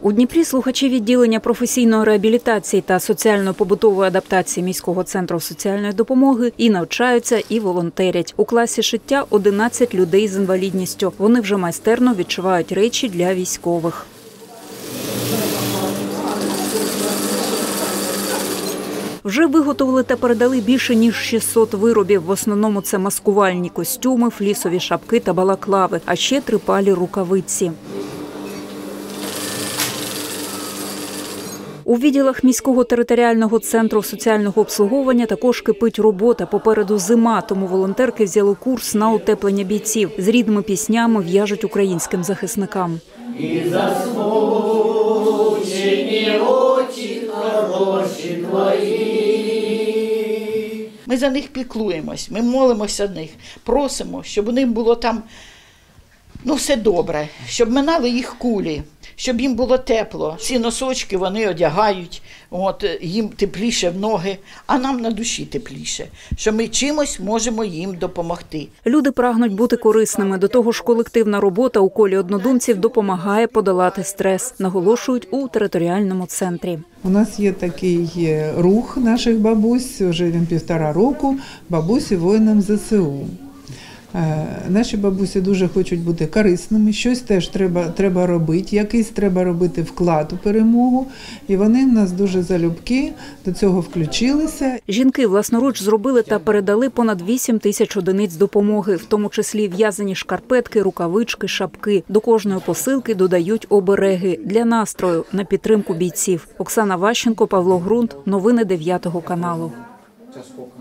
У Дніпрі слухачі відділення професійної реабілітації та соціально-побутової адаптації міського центру соціальної допомоги і навчаються, і волонтерять. У класі шиття 11 людей з інвалідністю. Вони вже майстерно відшивають речі для військових. Вже виготовили та передали більше ніж 600 виробів. В основному це маскувальні костюми, флісові шапки та балаклави, а ще трипалі рукавиці. У відділах міського територіального центру соціального обслуговування також кипить робота. Попереду зима, тому волонтерки взяли курс на утеплення бійців. З рідними піснями в'яжуть українським захисникам. І засмучені очі хороші твої. Ми за них піклуємось, ми молимося за них, просимо, щоб у них було там все добре, щоб минали їх кулі, щоб їм було тепло. Ці носочки вони одягають, їм тепліше в ноги, а нам на душі тепліше, що ми чимось можемо їм допомогти. Люди прагнуть бути корисними. До того ж, колективна робота у колі однодумців допомагає подолати стрес, наголошують у територіальному центрі. У нас є такий рух наших бабусь, вже він 1,5 року, бабусі воїнам ЗСУ. Наші бабусі дуже хочуть бути корисними, щось теж треба робити, якийсь треба робити вклад у перемогу. І вони в нас дуже залюбки до цього включилися. Жінки власноруч зробили та передали понад 8 тисяч одиниць допомоги, в тому числі в'язані шкарпетки, рукавички, шапки. До кожної посилки додають обереги для настрою на підтримку бійців. Оксана Ващенко, Павло Грунт. Новини 9 каналу.